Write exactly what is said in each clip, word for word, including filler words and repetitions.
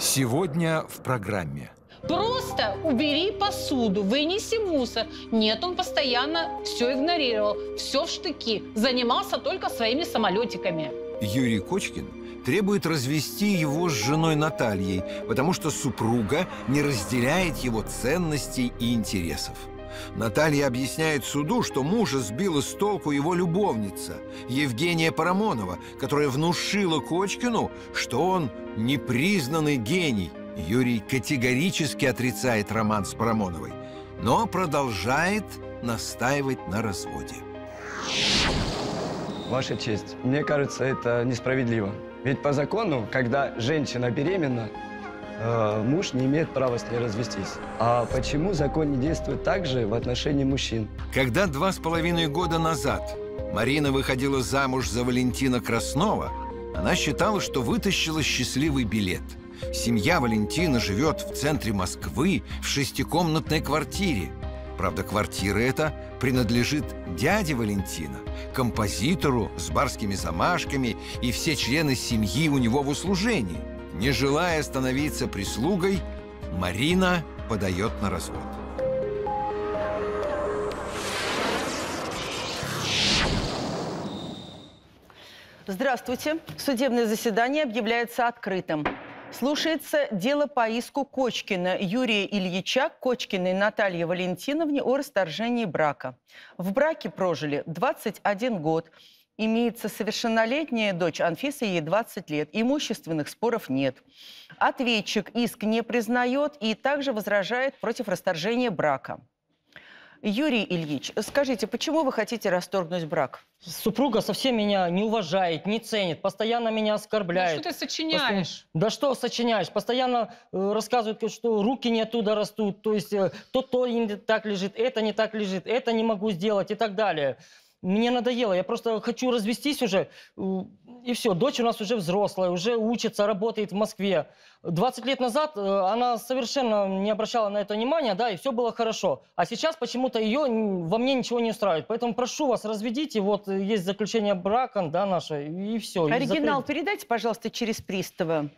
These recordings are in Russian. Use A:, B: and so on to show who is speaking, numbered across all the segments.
A: Сегодня в программе.
B: Просто убери посуду, вынеси мусор. Нет, он постоянно все игнорировал, все в штыки, занимался только своими самолетиками.
A: Юрий Кочкин требует развести его с женой Натальей, потому что супруга не разделяет его ценностей и интересов. Наталья объясняет суду, что мужа сбила с толку его любовница Евгения Парамонова, которая внушила Кочкину, что он непризнанный гений. Юрий категорически отрицает роман с Парамоновой, но продолжает настаивать на разводе.
C: Ваша честь, мне кажется, это несправедливо. Ведь по закону, когда женщина беременна, э, муж не имеет права с ней развестись. А почему закон не действует так же в отношении мужчин?
A: Когда два с половиной года назад Марина выходила замуж за Валентина Краснова, она считала, что вытащила счастливый билет. Семья Валентина живет в центре Москвы в шестикомнатной квартире. Правда, квартира эта принадлежит дяде Валентина, композитору с барскими замашками, и все члены семьи у него в услужении. Не желая становиться прислугой, Марина подает на развод.
D: Здравствуйте. Судебное заседание объявляется открытым. Слушается дело по иску Кочкина Юрия Ильича к Кочкиной Наталье Валентиновне о расторжении брака. В браке прожили двадцать один год. Имеется совершеннолетняя дочь Анфиса, ей двадцать лет. Имущественных споров нет. Ответчик иск не признает и также возражает против расторжения брака. Юрий Ильич, скажите, почему вы хотите расторгнуть брак?
E: Супруга совсем меня не уважает, не ценит, постоянно меня оскорбляет.
B: Да что ты сочиняешь?
E: Постоянно... Да что сочиняешь? Постоянно э, рассказывают, что руки не оттуда растут, то есть э, то, то не так лежит, это не так лежит, это не могу сделать и так далее. Мне надоело, я просто хочу развестись уже, и все. Дочь у нас уже взрослая, уже учится, работает в Москве. двадцать лет назад она совершенно не обращала на это внимания, да, и все было хорошо. А сейчас почему-то ее во мне ничего не устраивает. Поэтому прошу вас, разведите, вот есть заключение брака, да, наше, и все.
D: Оригинал передайте, пожалуйста, через пристава.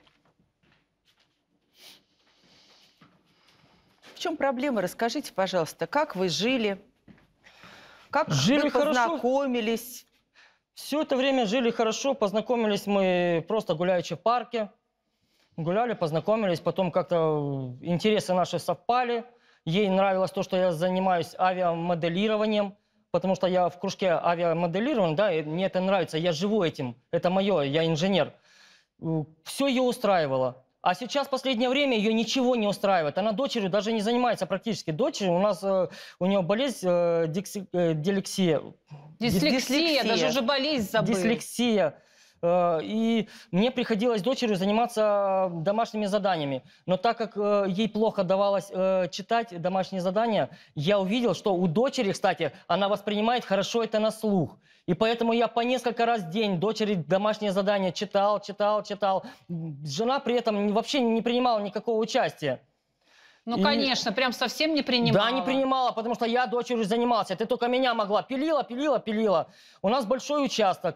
D: В чем проблема? Расскажите, пожалуйста, как вы жили? Как
E: жили
D: вы познакомились?
E: Хорошо. Все это время жили хорошо, познакомились мы просто гуляючи в парке. Гуляли, познакомились, потом как-то интересы наши совпали. Ей нравилось то, что я занимаюсь авиамоделированием, потому что я в кружке авиамоделирования, да, и мне это нравится, я живу этим, это мое, я инженер. Все ее устраивало. А сейчас, в последнее время, ее ничего не устраивает. Она дочерью даже не занимается практически. Дочерью у нас, э, у нее болезнь э, дикси, э, дилексия.
B: Дислексия, Дислексия, даже уже болезнь забыли.
E: Дислексия. Э, и мне приходилось дочерью заниматься домашними заданиями. Но так как э, ей плохо давалось э, читать домашние задания, я увидел, что у дочери, кстати, она воспринимает хорошо это на слух. И поэтому я по несколько раз в день дочери домашние задания читал, читал, читал. Жена при этом вообще не принимала никакого участия.
B: Ну,
E: и...
B: конечно, прям совсем не принимала.
E: Да, не принимала, потому что я дочерью занимался. Ты только меня могла. Пилила, пилила, пилила. У нас большой участок.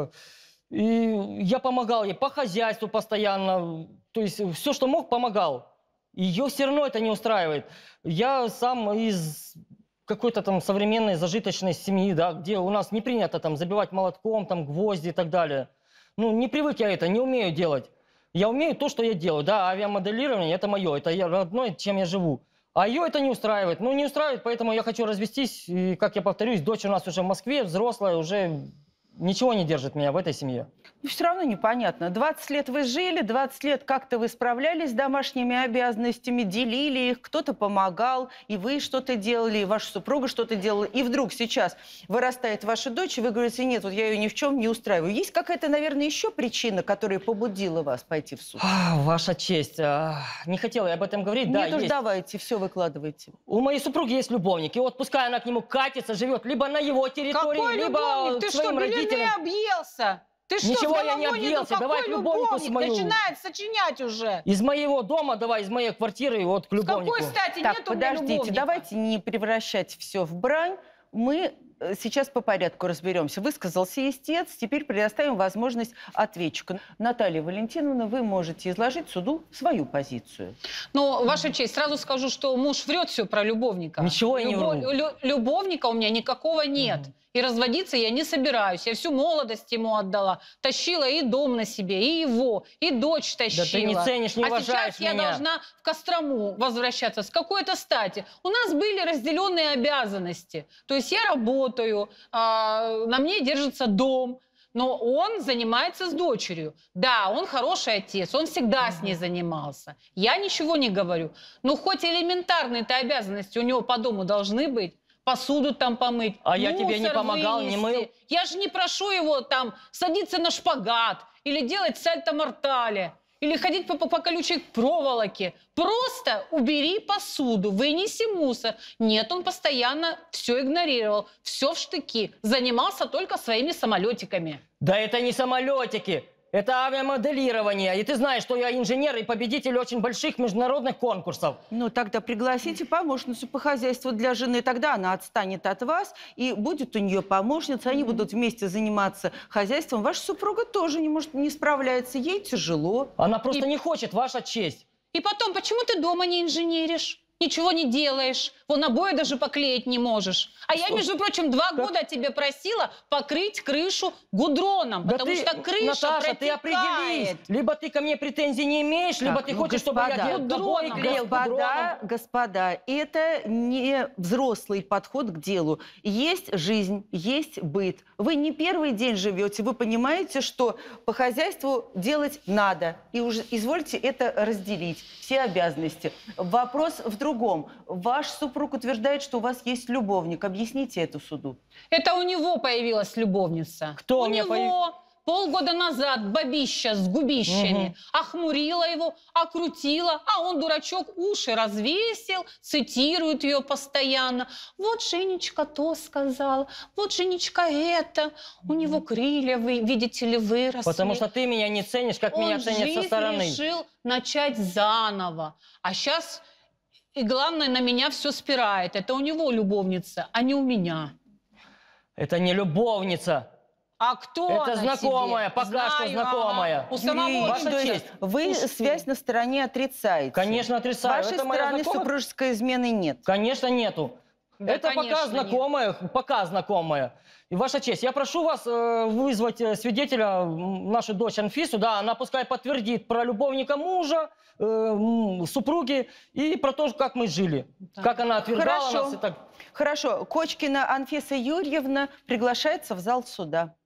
E: И я помогал ей по хозяйству постоянно. То есть все, что мог, помогал. Ее все равно это не устраивает. Я сам из... какой-то там современной зажиточной семьи, да, где у нас не принято там забивать молотком, там гвозди и так далее. Ну, не привык я это, не умею делать. Я умею то, что я делаю, да, авиамоделирование – это мое, это я родное, чем я живу. А ее это не устраивает. Ну, не устраивает, поэтому я хочу развестись, и, как я повторюсь, дочь у нас уже в Москве, взрослая, уже ничего не держит меня в этой семье.
D: Ну, все равно непонятно. двадцать лет вы жили, двадцать лет как-то вы справлялись с домашними обязанностями, делили их, кто-то помогал, и вы что-то делали, и ваша супруга что-то делала. И вдруг сейчас вырастает ваша дочь, и вы говорите, нет, вот я ее ни в чем не устраиваю. Есть какая-то, наверное, еще причина, которая побудила вас пойти в суд?
E: А, ваша честь, а, не хотела я об этом говорить.
D: Нет,
E: да,
D: уж
E: есть.
D: давайте, все выкладывайте.
E: У моей супруги есть любовник, и вот пускай она к нему катится, живет либо на его территории,
B: Какой
E: либо
B: любовник? Ты
E: к своим
B: что,
E: родителям.
B: объелся? Ты что,
E: Ничего
B: с
E: я не
B: головой нету?
E: объелся. Давай
B: Какой
E: к любовнику
B: любовник?
E: свою.
B: Начинает сочинять уже.
E: Из моего дома, давай, из моей квартиры, вот к любовнику.
B: С какой стати
D: Так,
B: нет у меня
D: подождите,
B: любовника?
D: давайте не превращать все в брань. Мы э, сейчас по порядку разберемся. Высказался истец, теперь предоставим возможность ответчику. Наталья Валентиновна, вы можете изложить суду свою позицию.
B: Ну, Ваша честь, сразу скажу, что муж врет все про любовника.
E: Ничего я не
B: Любо-
E: вру.
B: лю- любовника у меня никакого нет.
E: Мгм.
B: И разводиться я не собираюсь. Я всю молодость ему отдала. Тащила и дом на себе, и его, и дочь тащила.
E: Да ты не ценишь, не
B: а
E: уважаешь
B: сейчас я
E: меня.
B: должна в Кострому возвращаться. С какой-то стати? У нас были разделенные обязанности. То есть я работаю, а, на мне держится дом. Но он занимается с дочерью. Да, он хороший отец, он всегда с ней занимался. Я ничего не говорю. Но хоть элементарные-то обязанности у него по дому должны быть. Посуду там помыть,
E: А я тебе не
B: мусор
E: помогал, не
B: вынести.
E: мыл?
B: Я же не прошу его там садиться на шпагат или делать сальто-мортале. Или ходить по, по, по колючей проволоке. Просто убери посуду, вынеси мусор. Нет, он постоянно все игнорировал, все в штыки. Занимался только своими самолетиками.
E: Да это не самолетики, это авиамоделирование. И ты знаешь, что я инженер и победитель очень больших международных конкурсов.
D: Ну, тогда пригласите помощницу по хозяйству для жены. Тогда она отстанет от вас, и будет у нее помощница. Они будут вместе заниматься хозяйством. Ваша супруга тоже не может, не справляется. Ей тяжело.
E: Она просто
B: И-
E: не хочет, ваша честь.
B: И потом, почему ты дома не инженеришь? Ничего не делаешь. Вон обои даже поклеить не можешь. А я,
E: Что?
B: между прочим, два
E: Как?
B: года тебе просила покрыть крышу гудроном,
E: Да
B: потому
E: ты,
B: что крыша
E: Наташа, ты определись.
B: протекает.
E: Либо ты ко мне претензий не имеешь, либо
D: Так,
E: ты
D: ну,
E: хочешь, чтобы я
D: господа,
E: где-то обои
B: гудроном,
E: клеил
D: Господа,
E: гудроном.
D: господа, это не взрослый подход к делу. Есть жизнь, есть быт. Вы не первый день живете, вы понимаете, что по хозяйству делать надо. И уже извольте это разделить, все обязанности. Вопрос в другом. Ваш супруг утверждает, что у вас есть любовник. Объясните это суду.
B: Это у него появилась любовница.
E: Кто
B: у
E: у меня
B: него
E: появ-
B: полгода назад бабища с губищами
E: Мгм.
B: охмурила его, окрутила, а он, дурачок, уши развесил, цитирует ее постоянно. Вот Женечка то сказала, вот Женечка это. У него крылья, вы, видите ли, выросли.
E: Потому что ты меня не ценишь, как меня
B: Он
E: ценят со
B: жизнь
E: стороны.
B: решил начать заново. А сейчас, и главное, на меня все спирает. Это у него любовница, а не у меня.
E: Это не любовница.
B: А кто
E: Это
B: она
E: знакомая,
B: тебе?
E: пока что
B: Знаю,
E: знакомая.
B: ага. У самого
D: Юрий
E: Ваша
D: Ильич,
E: честь.
D: Вы
B: Слушайте.
D: связь на стороне отрицаете.
E: Конечно,
D: С
E: отрицаю.
D: вашей
E: Это моя
D: стороны
E: знакомая?
D: супружеской измены нет.
E: Конечно, нету.
B: Да,
E: это
B: конечно,
E: пока
B: нет.
E: знакомая, пока знакомая. И ваша честь, я прошу вас э, вызвать э, свидетеля, м, нашу дочь Анфису, да, она пускай подтвердит про любовника мужа, э, м, супруги и про то, как мы жили.
B: Да.
E: Как она отвергала
D: Хорошо.
E: нас и так.
D: Хорошо. Кочкина Анфиса Юрьевна приглашается в зал суда.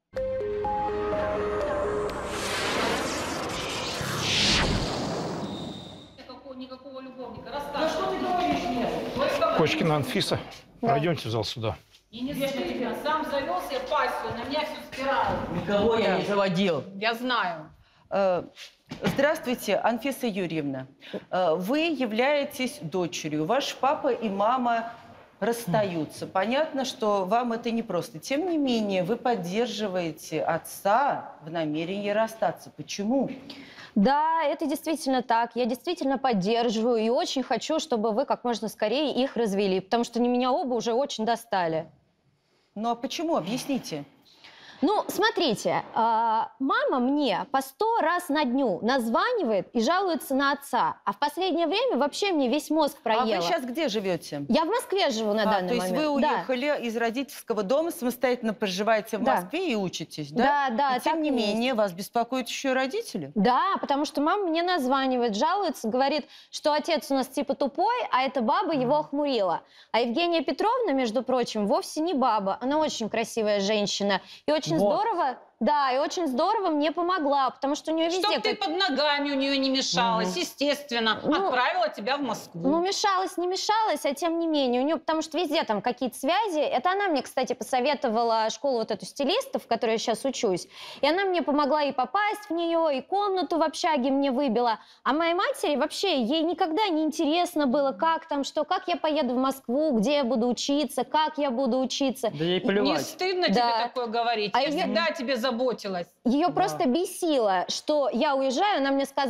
B: Никакого любовника.
E: Да что ты говоришь мне?
F: Кочкина Анфиса, пройдемте в зал суда.
B: И не стыдно. Сам завел себе пассию, на меня все спирает.
E: Никого я не заводил.
B: Я знаю.
D: Э, Здравствуйте, Анфиса Юрьевна. Э, Вы являетесь дочерью. Ваш папа и мама расстаются. Понятно, что вам это непросто. Тем не менее, вы поддерживаете отца в намерении расстаться. Почему?
G: Да, это действительно так. Я действительно поддерживаю и очень хочу, чтобы вы как можно скорее их развели, потому что они меня оба уже очень достали.
D: Ну а почему? Объясните.
G: Ну, смотрите, а, мама мне по сто раз на дню названивает и жалуется на отца, а в последнее время вообще мне весь мозг проела.
D: А вы сейчас где живете?
G: Я в Москве живу на
D: А,
G: данный
D: то есть
G: момент.
D: вы
G: Да.
D: уехали из родительского дома, самостоятельно проживаете в
G: Да.
D: Москве и учитесь, да?
G: Да, да,
D: И тем
G: так
D: не
G: и есть.
D: менее, вас беспокоят еще и родители?
G: Да, потому что мама мне названивает, жалуется, говорит, что отец у нас типа тупой, а эта баба его охмурила. А Евгения Петровна, между прочим, вовсе не баба. Она очень красивая женщина. И очень
E: Вот.
G: здорово, да, и очень здорово мне помогла, потому что у нее везде...
B: Чтоб ты
G: как-
B: под ногами у нее не мешалась, естественно.
G: Ну,
B: Отправила тебя в Москву.
G: Ну, мешалась, не мешалась, а тем не менее. У нее, потому что везде там какие-то связи. Это она мне, кстати, посоветовала школу вот эту стилистов, в которой я сейчас учусь. И она мне помогла и попасть в нее, и комнату в общаге мне выбила. А моей матери вообще, ей никогда не интересно было, как там, что, как я поеду в Москву, где я буду учиться, как я буду учиться.
E: Да ей
B: Не
E: плевать.
B: стыдно
G: Да.
B: тебе такое говорить?
G: А
B: Я
G: её-
B: всегда о тебе заботилась.
G: Ее
E: Да.
G: просто бесило, что я уезжаю, она мне сказала,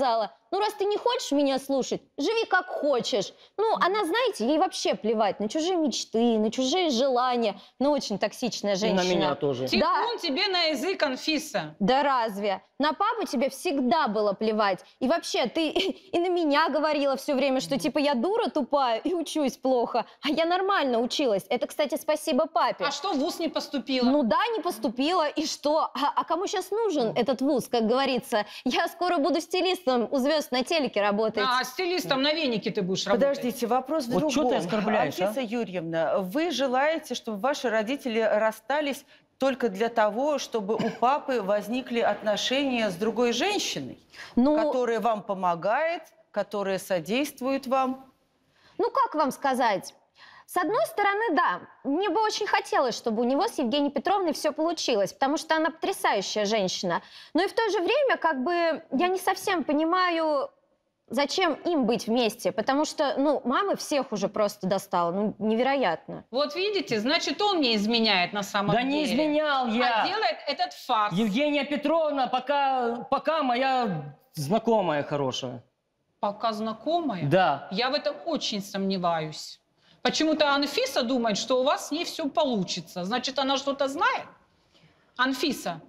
G: ну раз ты не хочешь меня слушать, живи как хочешь. Ну, она, знаете, ей вообще плевать на чужие мечты, на чужие желания. Ну, очень токсичная женщина.
E: И на меня тоже.
B: Типун тебе на язык, Анфиса.
G: Да разве? На папу тебе всегда было плевать. И вообще, ты и на меня говорила все время, что типа я дура тупая и учусь плохо. А я нормально училась. Это, кстати, спасибо папе.
B: А что в вуз не поступила?
G: Ну да, не поступила. И что? А, а кому сейчас нужен этот вуз, как говорится? Я скоро буду стилистом у звезд на телеке работать.
B: А, стилистом на венике ты будешь работать.
D: Подождите, вопрос в
E: Вот
D: другом.
E: чё ты оскорбляешь,
D: Анфиса
E: а?
D: Юрьевна, вы желаете, чтобы ваши родители расстались только для того, чтобы у папы возникли отношения с другой женщиной,
G: Ну,
D: которая вам помогает, которая содействует вам?
G: ну как вам сказать? С одной стороны, да, мне бы очень хотелось, чтобы у него с Евгенией Петровной все получилось, потому что она потрясающая женщина. Но и в то же время, как бы, я не совсем понимаю, зачем им быть вместе, потому что, ну, мамы всех уже просто достала, ну, невероятно.
B: Вот видите, значит, он не изменяет на самом
E: Да
B: деле.
E: не изменял я.
B: А делает этот факт.
E: Евгения Петровна пока, пока моя знакомая хорошая.
B: Пока знакомая?
E: Да.
B: Я в этом очень сомневаюсь. Почему-то Анфиса думает, что у вас с ней все получится. Значит, она что-то знает? Анфиса.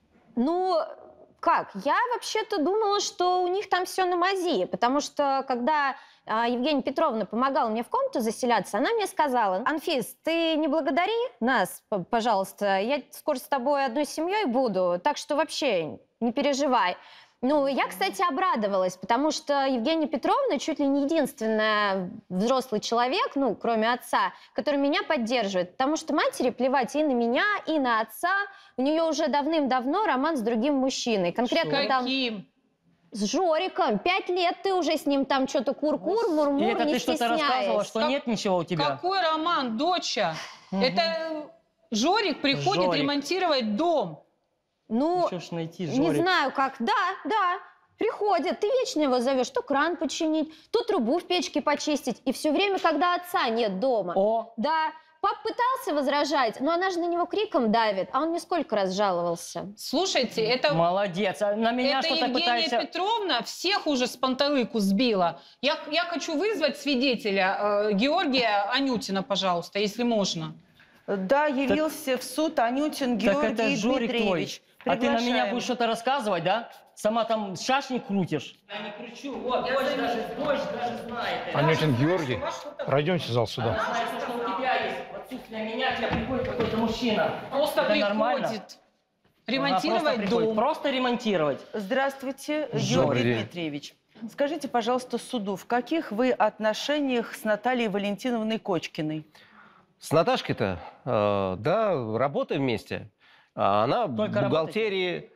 G: Ну, как? Я вообще-то думала, что у них там все на мази, потому что когда а, Евгения Петровна помогала мне в комнату заселяться, она мне сказала: Анфис, ты не благодари нас, п- пожалуйста, я скоро с тобой одной семьей буду, так что вообще не переживай. Ну, я, кстати, обрадовалась, потому что Евгения Петровна чуть ли не единственная взрослый человек, ну, кроме отца, который меня поддерживает, потому что матери плевать и на меня, и на отца. У нее уже давным-давно роман с другим мужчиной. Конкретно там
B: Каким?
G: с Жориком. Пять лет ты уже с ним там что-то кур-кур,
E: И
G: мур-мур,
E: это
G: не
E: ты что-то рассказывала,
G: стесняясь.
E: что
B: Как-
E: нет ничего у тебя?
B: Какой роман, доча? Это Жорик приходит
E: Жорик.
B: ремонтировать дом.
G: Ну,
E: Еще ж найти
G: не
E: Жорик.
G: знаю как. Да, да. Приходит, ты вечно его зовешь, то кран починить, то трубу в печке почистить. И все время, когда отца нет дома.
E: О,
G: Да, пап пытался возражать, но она же на него криком давит. А он мне сколько раз жаловался.
B: Слушайте, это...
E: молодец. А на меня
B: Это
E: что-то
B: Евгения
E: пытаешься...
B: Петровна всех уже с панталыку сбила. Я, я хочу вызвать свидетеля э, Георгия Анютина, пожалуйста, если можно.
D: Да, явился в суд Анютин
E: Так
D: Георгий
E: это Жорик твой.
D: Дмитриевич.
E: А ты на меня
D: Приглашаем.
E: будешь что-то рассказывать, да? Сама там шашни крутишь. Я не кручу. Вот, дождь даже, дождь даже знает. это.
F: Анютин Георгий, пройдемте в зал суда.
E: Она знает, что у тебя есть. В отсутствие меня к тебе приходит какой-то мужчина.
B: Просто
E: Это нормально?
B: приходит
E: Она
B: ремонтировать
E: просто приходит.
B: дом.
E: Просто ремонтировать.
D: Здравствуйте,
E: Жорик.
D: Георгий Дмитриевич. Скажите, пожалуйста, суду, в каких вы отношениях с Натальей Валентиновной Кочкиной?
H: С Наташкой-то, э, да, работаем вместе. А Она в
E: Только
H: бухгалтерии,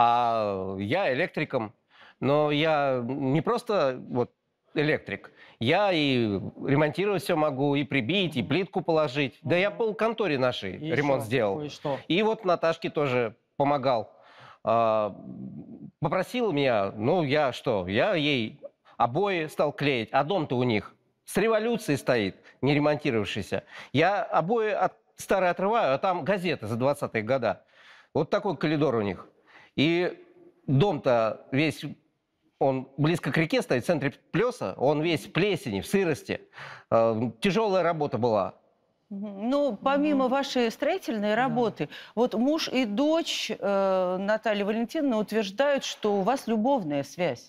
H: а я электриком. Но я не просто вот электрик. Я и ремонтировать все могу, и прибить, и плитку положить. Да я полконторе нашей
E: И
H: ремонт
E: что?
H: сделал.
E: И что?
H: И вот Наташке тоже помогал. А, Попросила меня, ну я что, я ей обои стал клеить, а дом-то у них с революции стоит, не ремонтировавшийся. Я обои от старые отрываю, а там газеты за двадцатые года. Вот такой коридор у них. И дом-то весь, он близко к реке стоит, в центре Плеса, он весь в плесени, в сырости. Э, Тяжелая работа была.
D: Мгм. Ну, помимо вашей строительной работы, вот муж и дочь э, Натальи Валентиновны утверждают, что у вас любовная связь.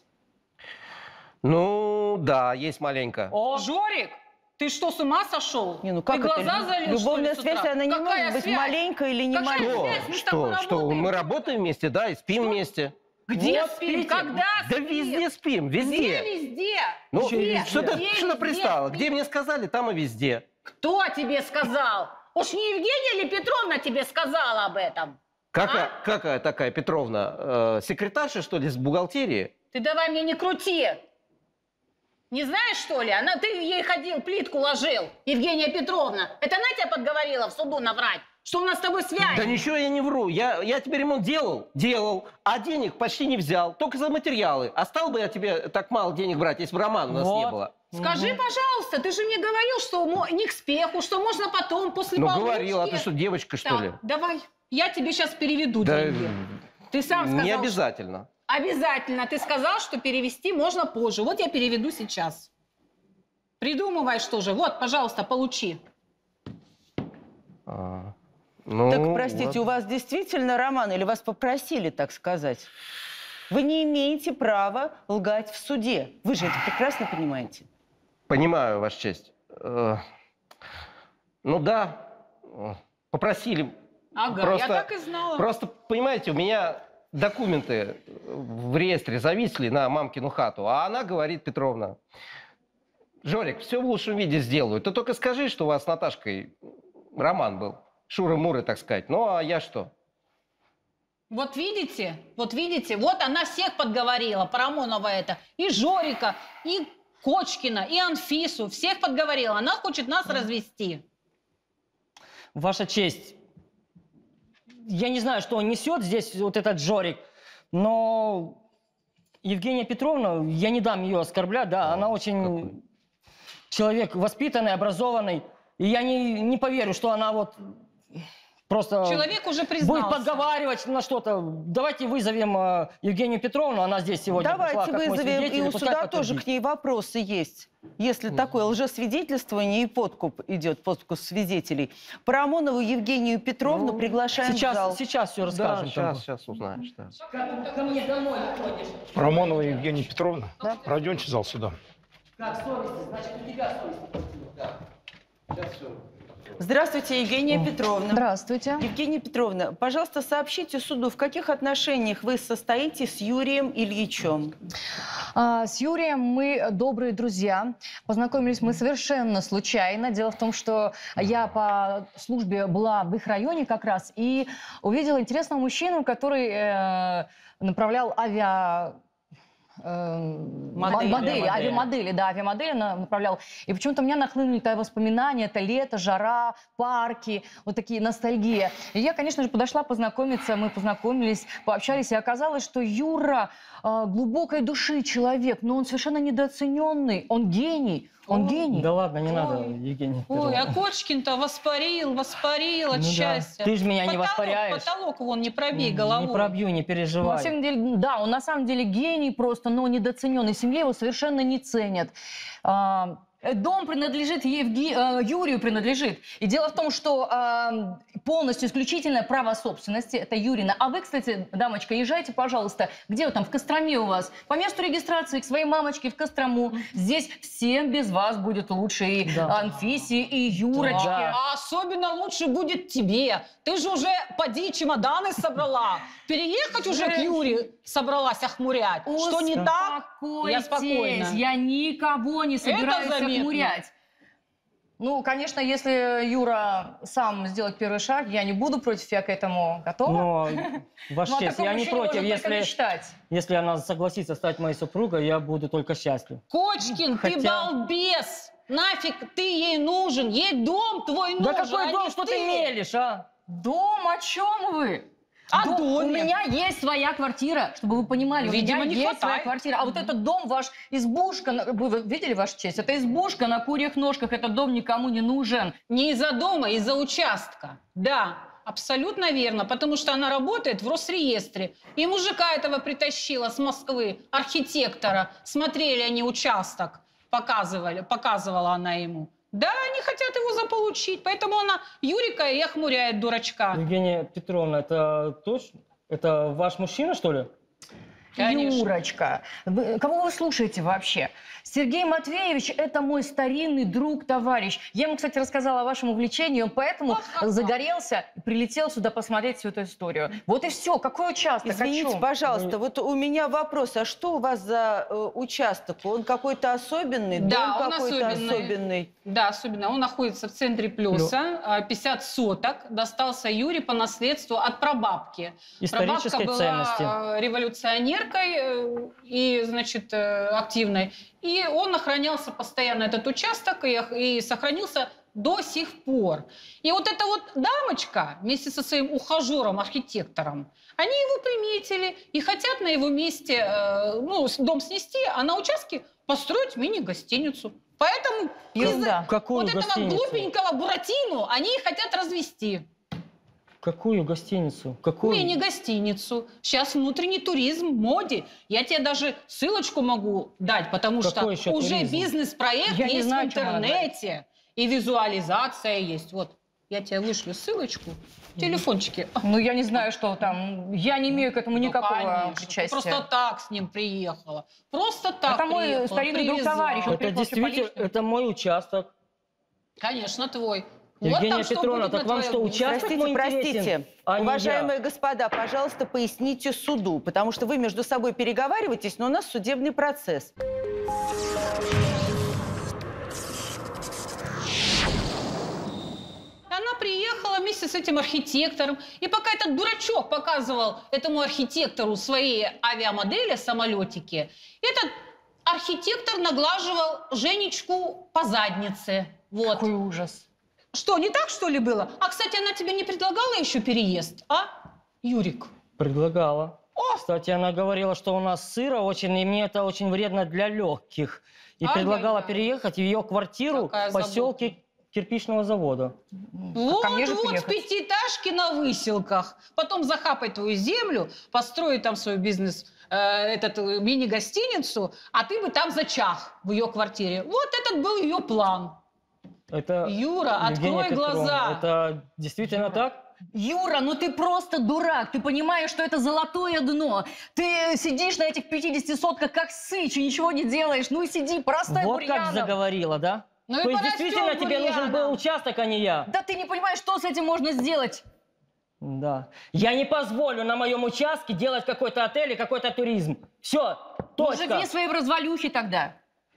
H: Ну, да, есть маленько.
E: О,
B: Жорик, ты что, с ума сошел?
D: Не, ну как
B: ты
D: это?
B: глаза залил,
D: Любовная
B: что ли, с
D: связь,
B: утра?
D: она не
B: Какая
D: может быть
B: связь?
D: маленькой или не
B: Какая
D: маленькой.
B: связь? Мы с тобой
H: Что, что,
B: работаем.
H: мы работаем вместе, да, и спим вместе.
B: Где
E: Вот
B: спим?
E: видите?
B: Когда
H: Да
B: спим?
H: везде спим,
B: Где
H: везде.
B: везде?
H: Ну,
B: Где?
H: что ты
B: Где
H: что ты
B: везде
H: пристала?
B: спим?
H: Где мне сказали, там и везде.
I: Кто тебе сказал? Уж не Евгения ли Петровна тебе сказала об этом?
H: Какая, какая такая Петровна? Э, секретарша, что ли, с бухгалтерии?
I: Ты давай мне не крути. Не знаешь, что ли? Она, ты ей ходил, плитку ложил, Евгения Петровна. Это она тебя подговорила в суду наврать, что у нас с тобой связь?
H: Да ничего я не вру. Я, я тебе ремонт делал, делал, а денег почти не взял, только за материалы. А стал бы я тебе так мало денег брать, если бы романа у нас не
E: Вот.
H: было?
B: Скажи, пожалуйста, ты же мне говорил, что мо- не к спеху, что можно потом, после
H: Ну,
B: получки.
H: говорил, а ты что, девочка, что
B: Так,
H: ли?
B: давай, я тебе сейчас переведу
H: Да,
B: деньги. Ты сам сказал,
H: не
B: что-
H: обязательно.
I: Обязательно. Ты сказал, что перевести можно позже. Вот я переведу сейчас. Придумывай, что же. Вот, пожалуйста, получи.
H: А, ну,
D: Так, простите,
H: ладно.
D: у вас действительно роман или вас попросили, так сказать? Вы не имеете права лгать в суде. Вы же это прекрасно понимаете.
H: Понимаю, Ваша честь. Э, ну да, э, попросили.
B: Ага,
H: Просто-
B: я так и знала.
H: Просто, понимаете, у меня документы в реестре зависли на мамкину хату, а она говорит, Петровна, Жорик, все в лучшем виде сделаю. Ты только скажи, что у вас с Наташкой роман был. Шуры-муры, так сказать. Ну, а я что?
I: Вот видите, вот видите, вот она всех подговорила, Парамонова это, и Жорика, и Кочкина, и Анфису, всех подговорила. Она хочет нас развести.
E: Ваша честь, я не знаю, что он несет здесь, вот этот Жорик, но Евгения Петровна, я не дам ее оскорблять, да,
H: О,
E: она очень
H: какой.
E: человек воспитанный, образованный, и я не, не поверю, что она вот просто
B: Человек уже
E: будет
B: признался.
E: подговаривать на что-то. Давайте вызовем э, Евгению Петровну, она здесь сегодня
D: Давайте
E: пришла, как мой
D: вызовем,
E: свидетель,
D: и у
E: пускай
D: суда
E: подтвердит.
D: тоже к ней вопросы есть. Если такое лжесвидетельствование и подкуп идет, подкуп свидетелей. Парамонову Евгению Петровну
E: Ну,
D: приглашаем в
E: сейчас,
D: зал.
E: сейчас все
H: Да,
E: расскажем.
H: сейчас, сейчас узнаешь. Да.
E: Ко мне домой ходишь.
F: Романова Евгения Петровна, пройдемте в зал суда.
E: Как совесть, значит, у тебя совесть.
D: Здравствуйте, Евгения Петровна.
J: Здравствуйте.
D: Евгения Петровна, пожалуйста, сообщите суду, в каких отношениях вы состоите с Юрием Ильичем?
J: А, С Юрием мы добрые друзья. Познакомились мы совершенно случайно. Дело в том, что я по службе была в их районе как раз и увидела интересного мужчину, который э, направлял авиа... э,
D: Модели.
J: модели,
E: Авиамодели.
J: авиамодели, да, авиамодели на- направлял. И почему-то у меня нахлынули тогда воспоминания, это лето, жара, парки, вот такие ностальгия. И я, конечно же, подошла познакомиться, мы познакомились, пообщались, и оказалось, что Юра э, глубокой души человек, но он совершенно недооцененный, он гений, он
B: О,
J: гений.
E: Да ладно, не надо,
B: Ой.
E: Евгений.
B: Ой, а Кочкин-то воспарил, воспарил от
E: Ну да.
B: счастья.
E: Ты ж меня не
B: Потолок,
E: воспаряешь.
B: Потолок вон, не пробей
E: Не
B: головой.
E: пробью, не
J: Ну, на
E: переживай.
J: самом деле, да, он на самом деле гений просто, но недооцененный. В семье его совершенно не ценят. А, Дом принадлежит Евге- э, Юрию принадлежит. И дело в том, что а, полностью исключительное право собственности это Юрина. А вы, кстати, дамочка, езжайте, пожалуйста, где вы там, в Костроме у вас, по месту регистрации к своей мамочке в Кострому. Здесь всем без вас будет лучше. И
E: Да.
J: Анфисе, и Юрочке.
E: Да.
B: А особенно лучше будет тебе. Ты же уже поди чемоданы собрала. Переехать уже к Юре собралась охмурять. Что не так? Я спокойна.
J: Я никого не собираюсь
B: заметно.
J: охмурять. Ну, конечно, если Юра сам сделает первый шаг, я не буду против, я к этому готова.
E: Но, Ваша
J: Ну, о
E: честь,
J: таком
E: я не
J: мужчине
E: против.
J: можно только
E: Если,
J: мечтать.
E: если она согласится стать моей супругой, я буду только счастлив.
B: Кочкин, ты
E: Хотя-
B: балбес. Нафиг ты ей нужен? Ей дом твой нужен.
E: Да какой
B: а
E: дом,
B: не
E: что ты мелешь, а?
J: Дом, о чем вы?
B: О
J: Дом- У
B: доме.
J: меня есть своя квартира, чтобы вы понимали,
B: Видимо,
J: у меня
B: не
J: есть своя
B: хватает.
J: квартира. А вот этот дом ваш, избушка, на- вы видели, Ваша честь? Это избушка на курьих ножках, этот дом никому не нужен.
B: Не из-за дома, из-за участка. Да, абсолютно верно, потому что она работает в Росреестре. И мужика этого притащила с Москвы, архитектора. Смотрели они участок, показывали, показывала она ему. Да, они хотят его заполучить, поэтому она Юрика и охмуряет дурачка.
E: Евгения Петровна, это точно? Это ваш мужчина, что ли?
B: Конечно.
J: Юрочка, вы- кого вы слушаете вообще? Сергей Матвеевич – это мой старинный друг, товарищ. Я ему, кстати, рассказала о вашем увлечении, он поэтому загорелся и прилетел сюда посмотреть всю эту историю. Вот и все. Какой участок? О
D: Извините,
J: чем?
D: пожалуйста, вот у меня вопрос. А что у вас за э, участок? Он какой-то особенный?
B: Да,
D: Дом
B: он
D: какой-то
B: особенный.
D: особенный?
B: Да, особенно. Он находится в центре Плеса, а, пятьдесят соток. Достался Юре по наследству от прабабки.
E: Исторической
B: Прабабка была
E: ценности.
B: а, революционеркой э, и, значит, э, активной. И он охранялся постоянно, этот участок, и, и сохранился до сих пор. И вот эта вот дамочка вместе со своим ухажером, архитектором, они его приметили и хотят на его месте э, ну, с- дом снести, а на участке построить мини-гостиницу. Поэтому из-за
J: Ерунда.
E: Какую
B: вот этого
E: гостиницу?
B: глупенького Буратино они и хотят развести.
E: Какую гостиницу? Какую?
B: Мини-гостиницу. Сейчас внутренний туризм в моде. Я тебе даже ссылочку могу дать, потому
E: Какой
B: что
E: еще
B: уже
E: туризм?
B: бизнес-проект
J: Я не
B: есть
J: знаю,
B: в
J: о чем она
B: интернете. И визуализация есть. Вот, я тебе вышлю ссылочку. Телефончики.
J: Ну, я не знаю, что там. Я не имею к этому
B: Ну,
J: никакого
B: конечно. Ты
J: причастия.
B: просто так с ним приехала. Просто так
J: Это мой
B: приехала,
J: старинный друг
B: привезла.
J: товарищ, он
E: Это
J: приехал вообще по
E: действительно,
J: личному.
E: это мой участок.
B: Конечно, твой.
E: Евгения
B: вот там, что
E: Петровна,
B: будет
E: так
B: на
E: вам
B: твоем
E: что,
B: месте.
E: участок
D: Простите,
E: мой интересен,
D: простите.
E: а не
D: Уважаемые
E: я?
D: господа, пожалуйста, поясните суду, потому что вы между собой переговариваетесь, но у нас судебный процесс.
B: Она приехала вместе с этим архитектором, и пока этот дурачок показывал этому архитектору свои авиамодели, самолетики, этот архитектор наглаживал Женечку по заднице. Вот.
J: Какой ужас.
B: Что, не так, что ли, было? А, кстати, она тебе не предлагала еще переезд, а, Юрик?
E: Предлагала. Кстати, она говорила, что у нас сыро очень, и мне это очень вредно для легких. И
B: Ай-яй-яй.
E: предлагала переехать в ее квартиру
B: Какая
E: в поселке кирпичного завода.
B: Вот,
J: ко мне же
B: вот,
J: приехать.
B: пятиэтажки на выселках. Потом захапать твою землю, построить там свой бизнес, э, этот э, мини-гостиницу, а ты бы там зачах в ее квартире. Вот этот был ее план.
E: Это,
B: Юра,
E: Евгения
B: открой
E: Петровна,
B: глаза.
E: Это действительно так?
J: Юра, ну ты просто дурак. Ты понимаешь, что это золотое дно. Ты сидишь на этих пятидесяти сотках как сыч и ничего не делаешь. Ну и сиди, простой
E: Вот
J: бурьянов.
E: как заговорила, да?
B: Ну и
E: То есть
B: порастёт
E: действительно тебе нужен был
B: бурьяном.
E: участок, а не я?
J: Да ты не понимаешь, что с этим можно сделать.
E: Да. Я не позволю на моем участке делать какой-то отель и какой-то туризм. Все,
J: Ну,
E: точка.
J: живи своей в развалюхе тогда.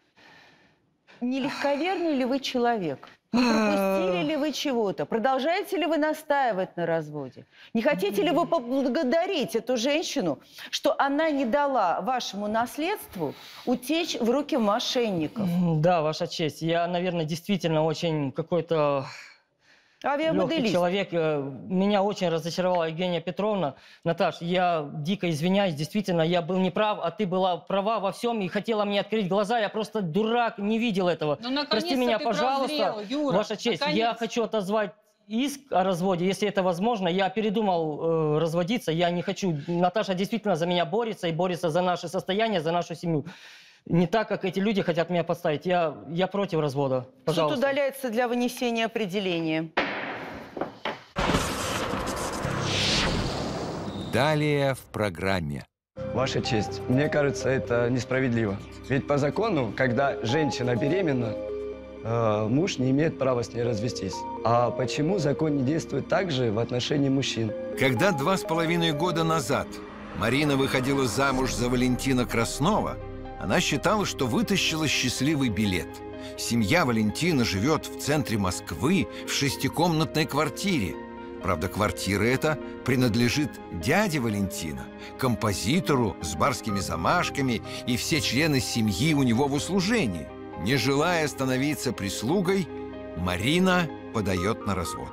D: Не легковерный ли вы человек? Не пропустили ли вы чего-то? Продолжаете ли вы настаивать на разводе? Не хотите ли вы поблагодарить эту женщину, что она не дала вашему наследству утечь в руки мошенников?
E: Да, Ваша честь. Я, наверное, действительно очень какой-то легкий
D: Авиамоделист.
E: человек. Э, Меня очень разочаровала Евгения Петровна. Наташ, я дико извиняюсь. Действительно, я был неправ, а ты была права во всем и хотела мне открыть глаза. Я просто дурак, не видел этого.
B: Ну, наконец-то
E: Прости меня,
B: ты
E: пожалуйста.
B: прозрел, Юра,
E: Ваша честь, я
B: наконец.
E: хочу отозвать иск о разводе, если это возможно. Я передумал э, разводиться. Я не хочу. Наташа действительно за меня борется и борется за наше состояние, за нашу семью. Не так, как эти люди хотят меня подставить. Я, я против развода. Пожалуйста.
D: Суд удаляется для вынесения определения.
A: Далее в программе.
C: Ваша честь, мне кажется, это несправедливо. Ведь по закону, когда женщина беременна, э, муж не имеет права с ней развестись. А почему закон не действует так же в отношении мужчин?
A: Когда два с половиной года назад Марина выходила замуж за Валентина Краснова, она считала, что вытащила счастливый билет. Семья Валентина живет в центре Москвы в шестикомнатной квартире. Правда, квартира эта принадлежит дяде Валентина, композитору с барскими замашками, и все члены семьи у него в услужении. Не желая становиться прислугой, Марина подает на развод.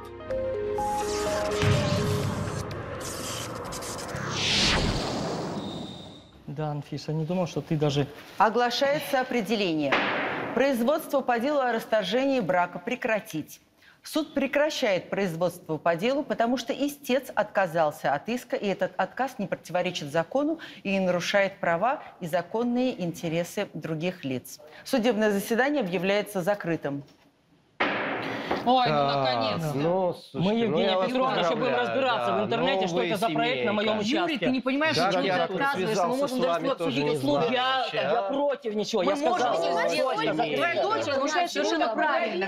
E: Да, Анфиса, не думал, что ты даже...
D: Оглашается определение. Производство по делу о расторжении брака прекратить. Суд прекращает производство по делу, потому что истец отказался от иска, и этот отказ не противоречит закону и не нарушает права и законные интересы других лиц. Судебное заседание объявляется закрытым.
B: Ой, ну
H: Так,
B: наконец-то.
H: ну, слушайте,
E: Мы,
H: ну,
E: Евгения
H: я вас
E: Петровна, еще будем
H: поздравляю,
E: разбираться
H: да,
E: в интернете,
H: ну,
E: что
H: вы
E: это за проект на моем
H: семейка.
E: участке.
J: Юрий, ты не понимаешь,
H: Да,
J: почему ты
H: я тут
J: отказываешься? Мы
H: связался
J: можем
H: с
J: даже
H: вами,
J: обсудить
H: тоже не
J: услуги.
H: знаю.
E: Я,
H: вообще,
E: я
H: а?
E: против ничего.
J: Мы
E: я сказал,
J: можем
E: что
J: сделать
E: точно,
J: это.
E: закрыто.
J: Твоя дочь нарушает совершенно правильно.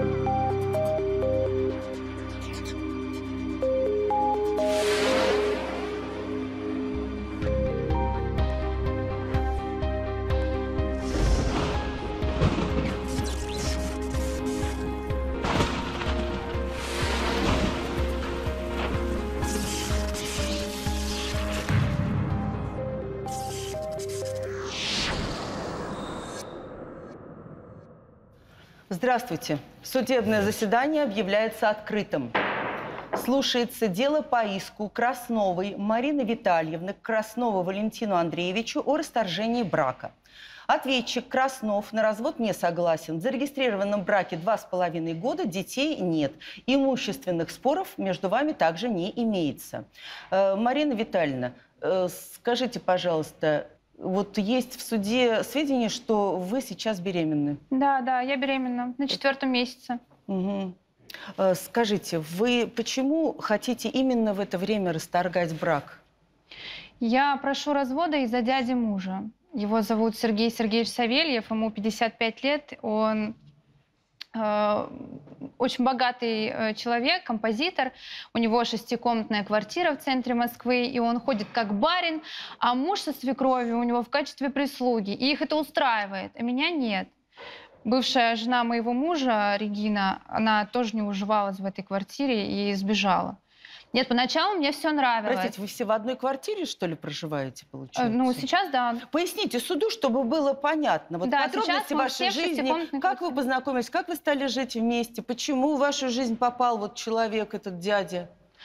D: Здравствуйте. Судебное заседание объявляется открытым. Слушается дело по иску Красновой Марины Витальевны к Краснову Валентину Андреевичу о расторжении брака. Ответчик Краснов на развод не согласен. В зарегистрированном браке два с половиной года, детей нет. Имущественных споров между вами также не имеется. Э, Марина Витальевна, э, скажите, пожалуйста, вот есть в суде сведения, что вы сейчас беременны?
K: Да, да, я беременна на четвертом месяце.
D: Угу. Э, скажите, вы почему хотите именно в это время расторгать брак?
K: Я прошу развода из-за дяди мужа. Его зовут Сергей Сергеевич Савельев, ему пятьдесят пять лет. Он э, очень богатый э, человек, композитор. У него шестикомнатная квартира в центре Москвы, и он ходит как барин, а муж со свекровью у него в качестве прислуги. И их это устраивает, а меня нет. Бывшая жена моего мужа, Регина, она тоже не уживалась в этой квартире и сбежала. Нет, поначалу мне все нравилось.
D: Простите, вы все в одной квартире, что ли, проживаете, получается?
K: Ну, сейчас да.
D: Поясните суду, чтобы было понятно. Вот
K: да,
D: подробности вашей жизни, как вы познакомились, как вы стали жить вместе, почему в вашу жизнь попал вот человек, этот дядя?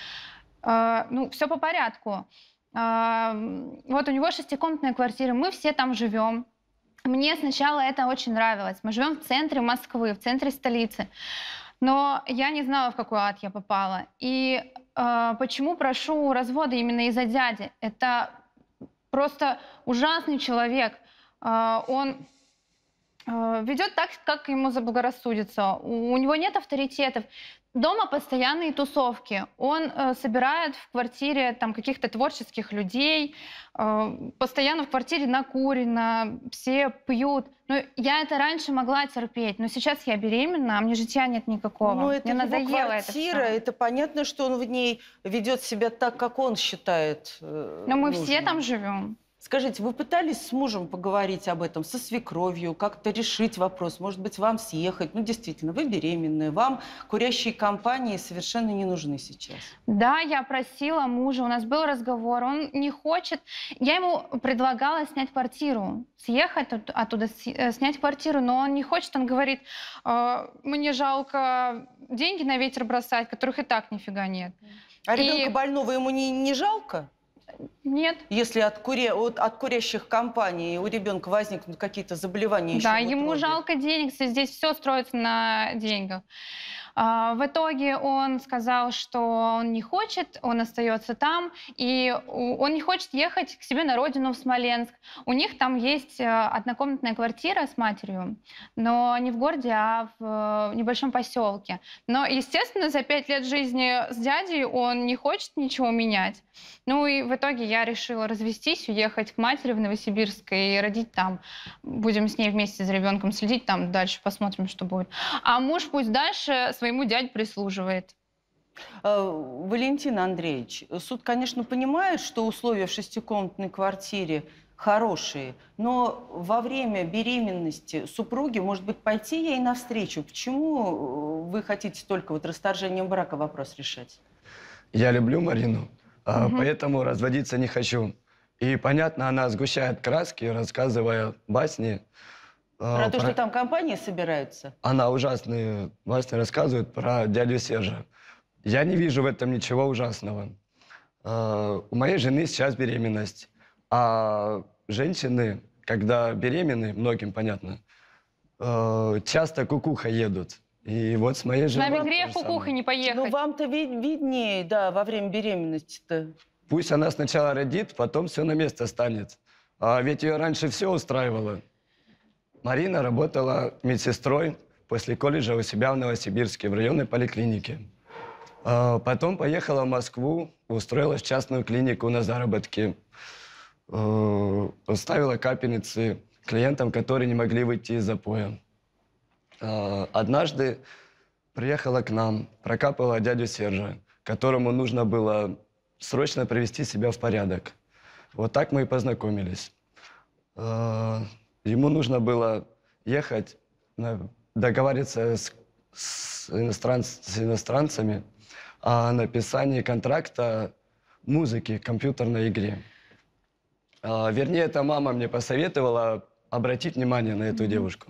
K: А, ну, все по порядку. А, вот у него шестикомнатная квартира, мы все там живем. Мне сначала это очень нравилось. Мы живем в центре Москвы, в центре столицы. Но я не знала, в какой ад я попала. И э, почему прошу развода именно из-за дяди? Это просто ужасный человек. Э, он э, ведет так, как ему заблагорассудится. У, у него нет авторитетов. Дома постоянные тусовки. Он э, собирает в квартире там каких-то творческих людей. Э, постоянно в квартире накурено, все пьют. Ну, я это раньше могла терпеть, но сейчас я беременна, а мне житья нет никакого.
D: Ну, это
K: мне
D: его
K: надоело
D: квартира,
K: это,
D: это понятно, что он в ней ведет себя так, как он считает э,
K: Но мы
D: нужным.
K: все там живем.
D: Скажите, вы пытались с мужем поговорить об этом, со свекровью, как-то решить вопрос? Может быть, вам съехать? Ну, действительно, вы беременная, вам курящие компании совершенно не нужны сейчас.
K: Да, я просила мужа, у нас был разговор, он не хочет. Я ему предлагала снять квартиру, съехать оттуда, снять квартиру, но он не хочет, он говорит, э, мне жалко деньги на ветер бросать, которых и так нифига нет.
D: А ребенка
K: и...
D: больного ему не, не жалко?
K: Нет.
D: Если от, куря... от, от курящих компаний у ребенка возникнут какие-то заболевания?
K: Да,
D: еще
K: ему жалко денег, здесь все строится на деньгах. А, в итоге он сказал, что он не хочет, он остается там, и он не хочет ехать к себе на родину в Смоленск. У них там есть однокомнатная квартира с матерью, но не в городе, а в небольшом поселке. Но, естественно, за пять лет жизни с дядей он не хочет ничего менять. Ну и в итоге я решила развестись, уехать к матери в Новосибирск и родить там. Будем с ней вместе за ребенком следить, там дальше посмотрим, что будет. А муж пусть дальше своему дяде прислуживает.
D: Валентин Андреевич, суд, конечно, понимает, что условия в шестикомнатной квартире хорошие, но во время беременности супруги, может быть, пойти ей навстречу. Почему вы хотите только вот расторжением брака вопрос решать? Я люблю Марину. А, угу. Поэтому разводиться не хочу. И, понятно, она сгущает краски, рассказывая басни. Про а, то, про... что там компании собираются? Она ужасные басни рассказывает про дядю Сержа. Я не вижу в этом ничего ужасного. А, у моей жены сейчас беременность. А женщины, когда беременны, многим понятно, а, часто кукуха едут. И вот с моей женой...
K: Нами грех кукухой не поехать.
D: Ну, вам-то вид виднее, да, во время беременности-то. Пусть она сначала родит, потом все на место станет. А ведь ее раньше все устраивало. Марина работала медсестрой после колледжа у себя в Новосибирске, в районной поликлинике. А потом поехала в Москву, устроилась в частную клинику на заработки. Ставила капельницы клиентам, которые не могли выйти из запоя. Однажды приехала к нам, прокапала дядю Сержа, которому нужно было срочно привести себя в порядок. Вот так мы и познакомились. Ему нужно было ехать, договариваться с, с, иностранц, с иностранцами о написании контракта музыки в компьютерной игре. Вернее, эта мама мне посоветовала обратить внимание на эту девушку.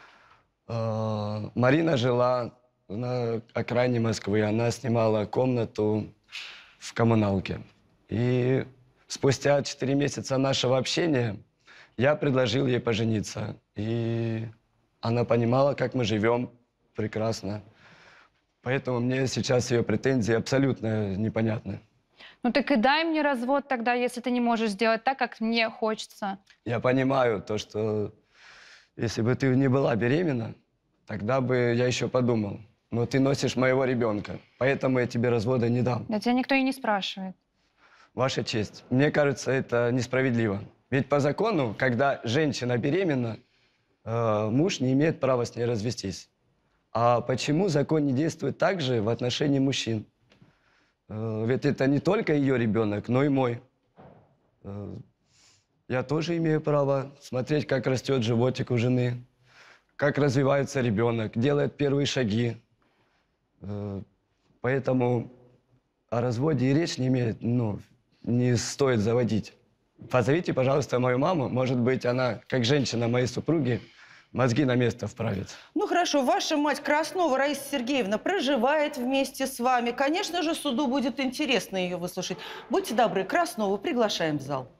D: Марина жила на окраине Москвы. Она снимала комнату в коммуналке. И спустя четыре месяца нашего общения
C: Я предложил ей пожениться, и она понимала, как мы живем прекрасно. Поэтому мне сейчас ее претензии абсолютно непонятны.
K: Ну так и дай мне развод тогда, если ты не можешь сделать так, как мне хочется.
C: Я понимаю то, что если бы ты не была беременна, тогда бы я еще подумал. Но ты носишь моего ребенка, поэтому я тебе развода не дам.
K: Да тебя никто и не спрашивает.
C: Ваша честь, мне кажется, это несправедливо. Ведь по закону, когда женщина беременна, э, муж не имеет права с ней развестись. А почему закон не действует так же в отношении мужчин? Э, ведь это не только ее ребенок, но и мой. Э, я тоже имею право смотреть, как растет животик у жены, как развивается ребенок, делает первые шаги. Э, поэтому о разводе и речь не имеет, ну, не стоит заводить. Позовите, пожалуйста, мою маму. Может быть, она, как женщина моей супруги, мозги на место вправит.
D: Ну хорошо, ваша мать Краснова Раиса Сергеевна проживает вместе с вами. Конечно же, суду будет интересно ее выслушать. Будьте добры, Краснову приглашаем в зал.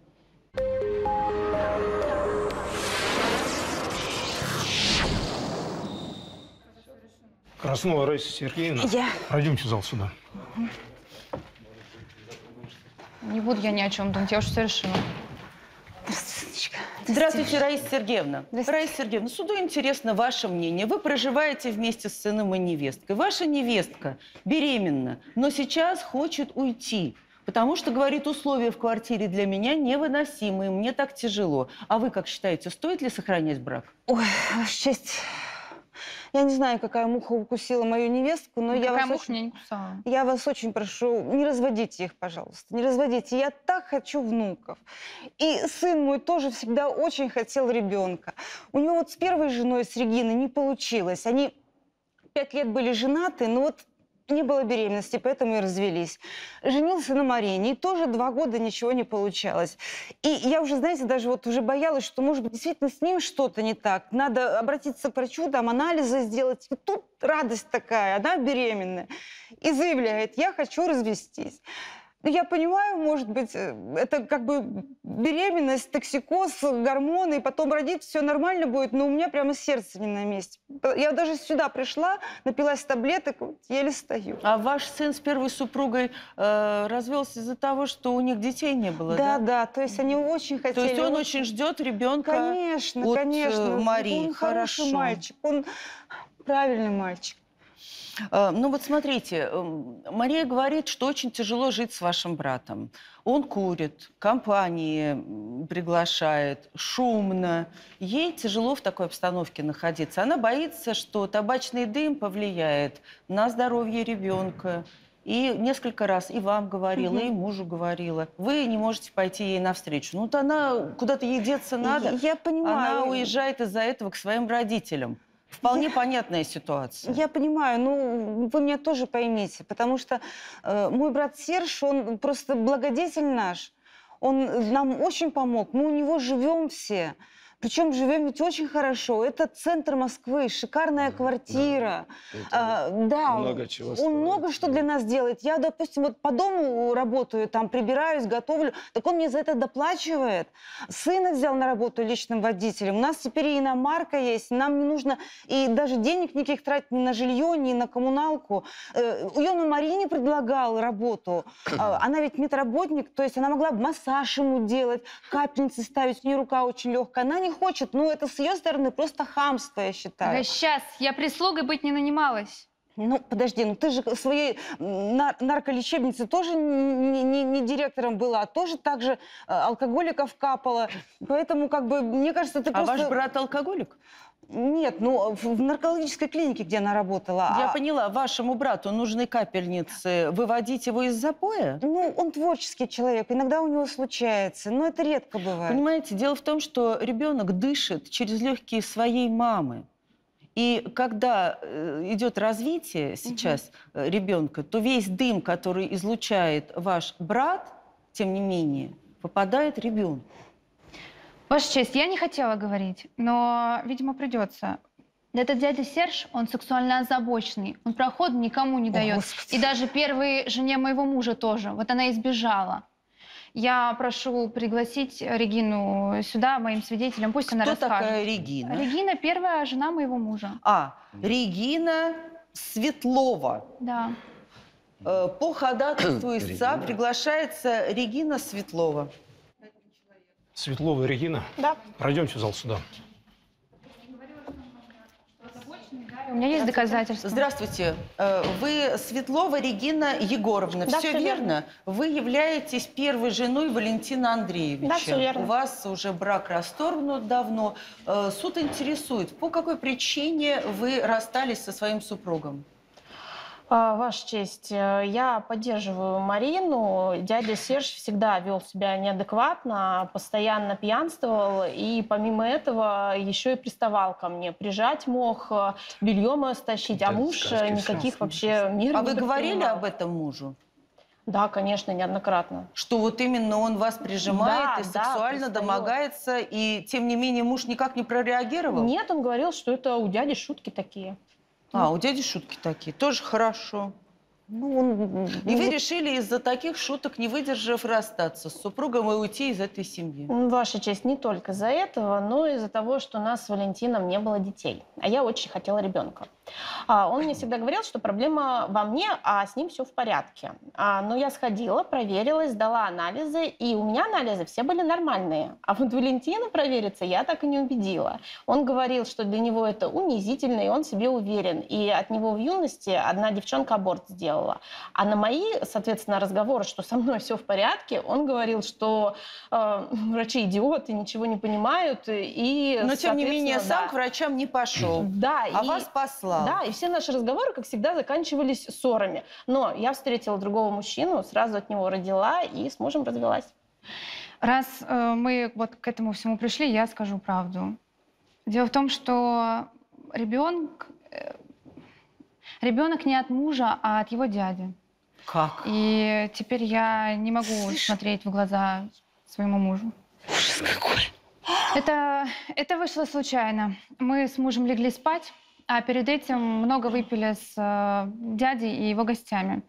F: Краснова Раиса Сергеевна,
K: Я.
F: пройдемте в зал сюда.
K: Не буду я ни о чем думать, я уже все решила.
D: Здравствуйте, Раиса Сергеевна.
K: Здравствуйте.
D: Раиса Сергеевна, суду интересно ваше мнение. Вы проживаете вместе с сыном и невесткой. Ваша невестка беременна, но сейчас хочет уйти. Потому что, говорит, условия в квартире для меня невыносимые, мне так тяжело. А вы как считаете, стоит ли сохранять брак?
L: Ой, Ваша честь, я не знаю, какая муха укусила мою невестку, но
K: Ну,
L: я
K: какая
L: вас,
K: муха
L: очень,
K: меня не кусала.
L: я вас очень прошу, не разводите их, пожалуйста, не разводите. Я так хочу внуков. И сын мой тоже всегда очень хотел ребенка. У него вот с первой женой, с Региной, не получилось. Они пять лет были женаты, но вот не было беременности, поэтому и развелись. Женился на Марине, и тоже два года ничего не получалось. И я уже, знаете, даже вот уже боялась, что, может быть, действительно с ним что-то не так. Надо обратиться к врачу, там анализы сделать. И тут радость такая, она беременная. И заявляет, я хочу развестись. Ну, я понимаю, может быть, это как бы беременность, токсикоз, гормоны, и потом родить, все нормально будет, но у меня прямо сердце не на месте. Я даже сюда пришла, напилась таблеток, вот, еле стою.
D: А ваш сын с первой супругой э, развелся из-за того, что у них детей не было, да?
L: Да, да, то есть они очень хотели.
D: То есть он очень ждет ребенка
L: Конечно,
D: от
L: конечно.
D: Марии.
L: Он хороший
D: Хорошо.
L: мальчик, он правильный мальчик.
D: Ну вот смотрите, Мария говорит, что очень тяжело жить с вашим братом. Он курит, компании приглашает, шумно. Ей тяжело в такой обстановке находиться. Она боится, что табачный дым повлияет на здоровье ребенка. И несколько раз и вам говорила, угу. и мужу говорила. Вы не можете пойти ей навстречу. Ну, вот она, куда-то ей деться надо.
L: Я понимаю.
D: Она уезжает из-за этого к своим родителям. Вполне я, понятная ситуация.
L: Я понимаю, ну, вы меня тоже поймите, потому что э, мой брат Серж, он просто благодетель наш. Он нам очень помог, мы у него живем все. Причем живем ведь очень хорошо. Это центр Москвы, шикарная квартира.
C: Да,
L: а, да
C: много чего
L: он
C: стоит.
L: много что для нас делает. Я, допустим, вот по дому работаю, там прибираюсь, готовлю. Так он мне за это доплачивает. Сына взял на работу личным водителем. У нас теперь и иномарка есть. Нам не нужно и даже денег никаких тратить ни на жилье, ни на коммуналку. Я на Марине предлагал работу. Она ведь медработник, то есть она могла бы массаж ему делать, капельницы ставить. У нее рука очень легкая. Она не хочет, ну это с ее стороны просто хамство, я считаю.
K: Да сейчас, я прислугой быть не нанималась.
L: Ну, подожди, ну ты же в своей нар нарколечебнице тоже не, не, не директором была, а тоже так же алкоголиков капала. Поэтому, как бы, мне кажется, ты
D: а
L: просто...
D: А ваш брат алкоголик?
L: Нет, ну, в наркологической клинике, где она работала.
D: Я
L: а...
D: поняла, вашему брату нужны капельницы. Выводить его из запоя?
L: Ну, он творческий человек, иногда у него случается, но это редко бывает.
D: Понимаете, дело в том, что ребенок дышит через легкие своей мамы. И когда идет развитие сейчас угу. ребенка, то весь дым, который излучает ваш брат, тем не менее, попадает ребенку.
K: Ваша честь, я не хотела говорить, но, видимо, придется. Этот дядя Серж, он сексуально озабоченный, он проходу никому не дает.
L: О,
K: и даже первой жене моего мужа тоже. Вот она избежала. Я прошу пригласить Регину сюда моим свидетелем, пусть она
D: Кто
K: расскажет.
D: такая Регина?
K: Регина – первая жена моего мужа.
D: А, Регина Светлова.
K: Да.
D: Э, По ходатайству истца приглашается Регина Светлова.
F: Светлова Регина.
K: Да.
F: Пройдемте в зал суда.
K: У меня есть доказательства.
D: Здравствуйте. Э, Вы Светлова Регина Егоровна.
K: Да,
D: все
K: всё
D: верно?
K: верно.
D: Вы являетесь первой женой Валентина Андреевича.
K: Да, всё верно.
D: У вас уже брак расторгнут давно. Э, Суд интересует, по какой причине вы расстались со своим супругом?
M: А, Ваша честь, э, я поддерживаю Марину. Дядя Серж всегда вел себя неадекватно, постоянно пьянствовал и помимо этого еще и приставал ко мне. Прижать мог, э, белье мое стащить, а муж э, никаких вообще мер
D: А
M: не
D: вы говорили
M: предпринимал.
D: об этом мужу?
M: Да, конечно, неоднократно.
D: Что вот именно он вас прижимает
M: Да,
D: и
M: да,
D: сексуально
M: пристает.
D: домогается, и тем не менее муж никак не прореагировал?
M: Нет, он говорил, что это у дяди шутки такие.
D: А, у дяди шутки такие. Тоже хорошо.
M: Ну, он...
D: И вы решили из-за таких шуток, не выдержав, расстаться с супругом и уйти из этой семьи?
M: Ваша честь, не только из-за этого, но и из-за того, что у нас с Валентином не было детей. А я очень хотела ребенка. А, он мне всегда говорил, что проблема во мне, а с ним все в порядке. А, но я сходила, проверила, сдала анализы, и у меня анализы все были нормальные. А вот Валентина провериться я так и не убедила. Он говорил, что для него это унизительно, и он себе уверен. И от него в юности одна девчонка аборт сделала. А на мои, соответственно, разговоры, что со мной все в порядке, он говорил, что э, врачи идиоты, ничего не понимают. И,
D: но, тем не менее,
M: да.
D: сам к врачам не пошел,
M: да,
D: а
M: и,
D: вас послал.
M: Да, и все наши разговоры, как всегда, заканчивались ссорами. Но я встретила другого мужчину, сразу от него родила и с мужем развелась.
K: Раз э, мы вот к этому всему пришли, я скажу правду. Дело в том, что ребенок, э, ребенок не от мужа, а от его дяди.
D: Как?
K: И теперь я не могу смотреть в глаза своему мужу.
L: Ужас какой.
K: Это, это вышло случайно. Мы с мужем легли спать, а перед этим много выпили с э, дядей и его гостями.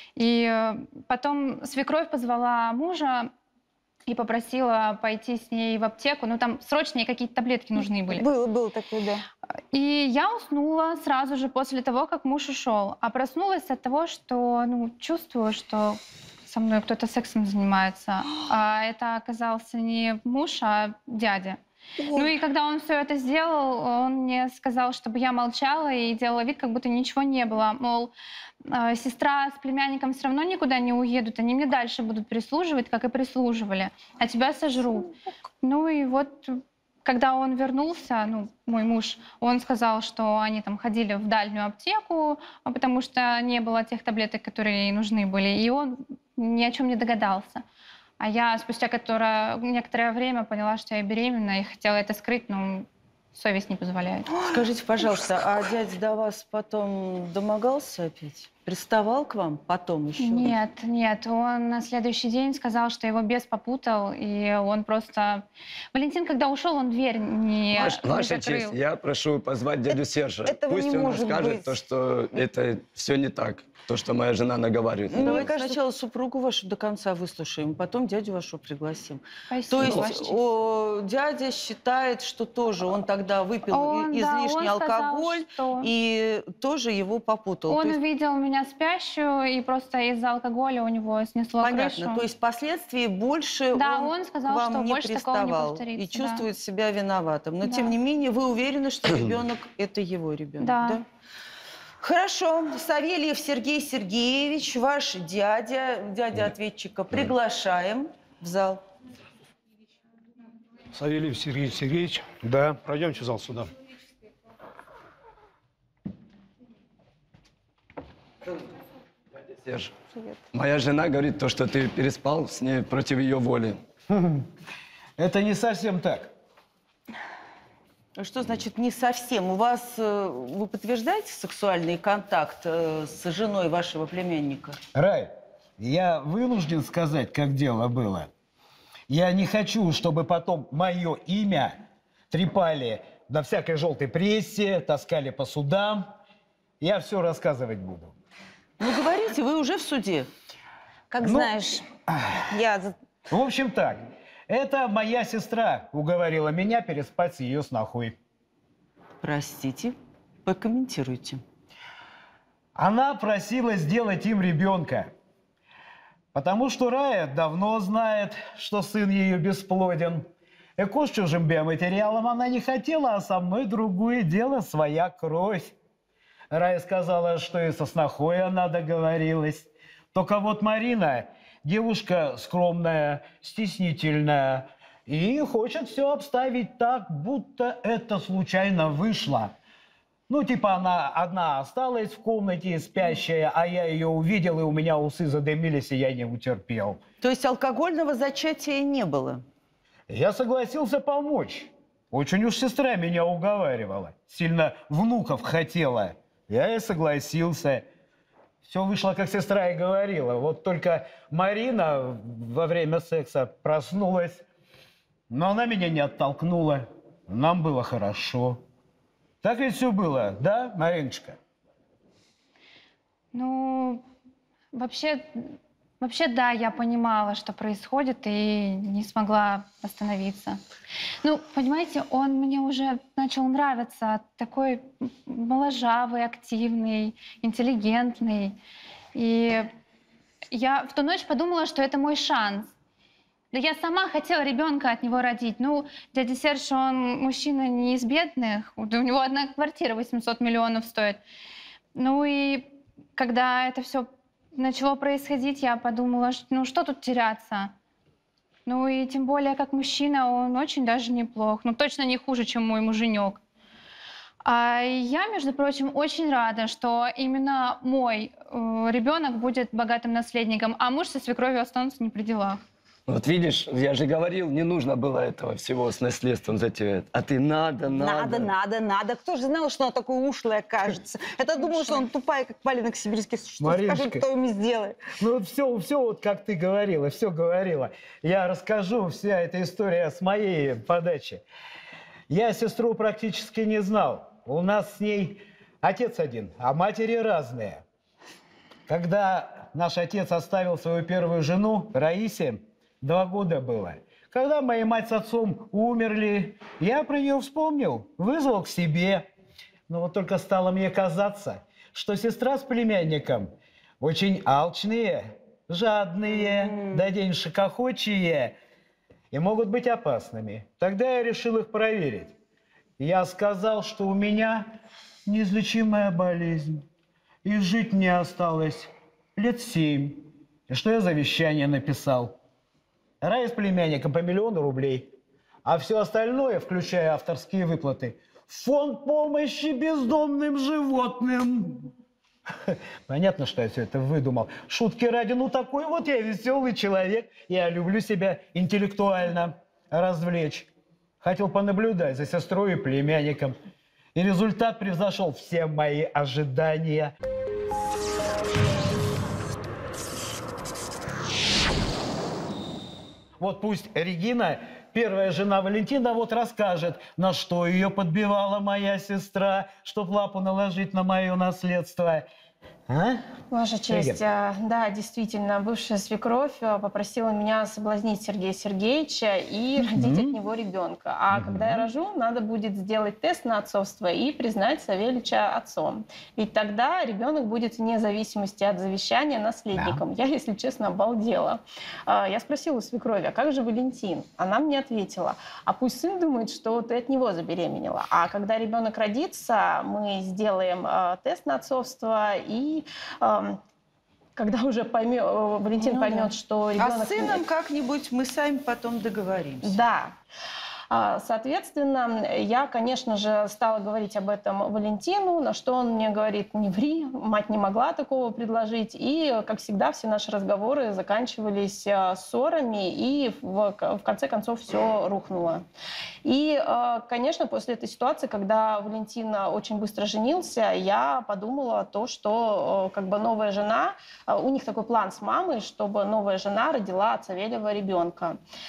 K: И э, потом свекровь позвала мужа и попросила пойти с ней в аптеку. Ну, там срочные какие-то таблетки нужны были.
L: Было, было такое, да.
K: И я уснула сразу же после того, как муж ушел. А проснулась от того, что ну, чувствую, что со мной кто-то сексом занимается. А это оказался не муж, а дядя. Ну и когда он все это сделал, он мне сказал, чтобы я молчала и делала вид, как будто ничего не было. Мол, э, сестра с племянником все равно никуда не уедут, они мне дальше будут прислуживать, как и прислуживали, а тебя сожрут. Ну и вот, когда он вернулся, ну, мой муж, он сказал, что они там ходили в дальнюю аптеку, потому что не было тех таблеток, которые ей нужны были, и он ни о чем не догадался. А я спустя которое, некоторое время поняла, что я беременна и хотела это скрыть, но совесть не позволяет.
D: Скажите, пожалуйста, а дядя до вас потом домогался опять? Приставал к вам потом еще?
K: Нет, нет. Он на следующий день сказал, что его бес попутал, и он просто... Валентин, когда ушел, он дверь не,
C: Ваш,
K: не
C: Ваша
K: закрыл.
C: честь, я прошу позвать дядю Сержа.
L: этого
C: Пусть
L: не
C: он
L: может
C: расскажет
L: быть.
C: то, что это все не так, то, что моя жена наговаривает.
D: Ну,
C: на
D: давайте
C: вас.
D: сначала супругу вашу до конца выслушаем, потом дядю вашу пригласим.
K: Спасибо,
D: То
K: Ваша
D: есть
K: честь.
D: о, дядя считает, что тоже он тогда выпил
K: Он,
D: и-
K: да,
D: излишний
K: он сказал,
D: алкоголь
K: что-
D: и тоже его попутал.
K: Он
D: То есть,
K: увидел меня спящую, и просто из-за алкоголя у него снесло
D: понятно,
K: крышу.
D: то есть впоследствии больше
K: Да,
D: он,
K: он сказал,
D: к вам
K: что
D: не
K: больше такого не
D: приставал
K: повторится,
D: и
K: да.
D: чувствует себя виноватым. Но
K: Да.
D: тем не менее вы уверены, что ребенок это его ребенок,
K: Да.
D: да? Хорошо. Савельев Сергей Сергеевич, ваш дядя, дядя ответчика, приглашаем в зал.
F: Савельев Сергей Сергеевич. Да. Пройдемте в зал суда.
C: Серж, моя жена говорит то, что ты переспал с ней против ее воли.
N: Это не совсем так.
D: Что значит не совсем? У вас, э, вы подтверждаете сексуальный контакт э, с женой вашего племянника?
N: Рай, я вынужден сказать, как дело было. Я не хочу, чтобы потом мое имя трепали на всякой желтой прессе, таскали по судам. Я все рассказывать буду.
D: Ну, говорите, вы уже в суде.
L: Как
N: Ну,
L: знаешь, я за-
N: В общем так, это моя сестра уговорила меня переспать с ее снохой.
D: Простите, прокомментируйте.
N: Она просила сделать им ребенка. Потому что Рая давно знает, что сын ее бесплоден. Эко с чужим биоматериалом она не хотела, а со мной другое дело, своя кровь. Рая сказала, что и со снохой она договорилась. Только вот Марина девушка скромная, стеснительная и хочет все обставить так, будто это случайно вышло. Ну, типа она одна осталась в комнате, спящая, а я ее увидел, и у меня усы задымились, и я не утерпел.
D: То есть алкогольного зачатия не было?
N: Я согласился помочь. Очень уж сестра меня уговаривала. Сильно внуков хотела. Я и согласился. Все вышло, как сестра и говорила. Вот только Марина во время секса проснулась, но она меня не оттолкнула. Нам было хорошо. Так ведь все было, да, Мариночка?
K: Ну, вообще, вообще, да, я понимала, что происходит, и не смогла остановиться. Ну, понимаете, он мне уже начал нравиться. Такой моложавый, активный, интеллигентный. И я в ту ночь подумала, что это мой шанс. Да я сама хотела ребенка от него родить. Ну, дядя Серж, он мужчина не из бедных. У него одна квартира восемьсот миллионов стоит. Ну и когда это все начало происходить, я подумала, что, ну что тут теряться? Ну и тем более, как мужчина, он очень даже неплох. Ну точно не хуже, чем мой муженек. А я, между прочим, очень рада, что именно мой э, ребенок будет богатым наследником, а муж со свекровью останутся не при делах.
C: Вот видишь, я же говорил, не нужно было этого всего с наследством затевать. А ты надо, надо.
L: Надо, надо, надо. Кто же знал, что она такой ушлая кажется? Это думал, что он тупая, как валенок сибирский. Что скажи, кто ему сделает?
N: Ну вот все, все вот как ты говорила, все говорила. Я расскажу, вся эта история с моей подачи. Я сестру практически не знал. У нас с ней отец один, а матери разные. Когда наш отец оставил свою первую жену, Раисе, два года было. Когда моя мать с отцом умерли, я про нее вспомнил, вызвал к себе. Но вот только стало мне казаться, что сестра с племянником очень алчные, жадные, mm. да деньшекохочие и могут быть опасными. Тогда я решил их проверить. Я сказал, что у меня неизлечимая болезнь, и жить мне осталось лет семь. И что я завещание написал. Рая с племянником по миллиону рублей, а все остальное, включая авторские выплаты, в фонд помощи бездомным животным. Понятно, что я все это выдумал. Шутки ради, ну такой вот я веселый человек. Я люблю себя интеллектуально развлечь. Хотел понаблюдать за сестрой и племянником. И результат превзошел все мои ожидания. Вот пусть Регина, первая жена Валентина, вот расскажет, на что ее подбивала моя сестра, чтоб лапу наложить на мое наследство. А?
M: Ваша честь, а, да, действительно, бывшая свекровь попросила меня соблазнить Сергея Сергеевича и mm-hmm. родить от него ребенка. А mm-hmm. когда я рожу, надо будет сделать тест на отцовство и признать Савельича отцом. Ведь тогда ребенок будет вне зависимости от завещания наследником. Yeah. Я, если честно, обалдела. Я спросила у свекрови, а как же Валентин? Она мне ответила, а пусть сын думает, что ты от него забеременела. А когда ребенок родится, мы сделаем тест на отцовство и когда уже поймет, Валентин ну, поймет, да. что ребенок...
D: А с сыном как-нибудь мы сами потом договоримся.
M: Да. Соответственно, я, конечно же, стала говорить об этом Валентину, на что он мне говорит, не ври, мать не могла такого предложить. И, как всегда, все наши разговоры заканчивались ссорами, и в, в конце концов все рухнуло. И, конечно, после этой ситуации, когда Валентин очень быстро женился, я подумала то, что как бы новая жена, у них такой план с мамой, чтобы новая жена родила от Савельева ребенка.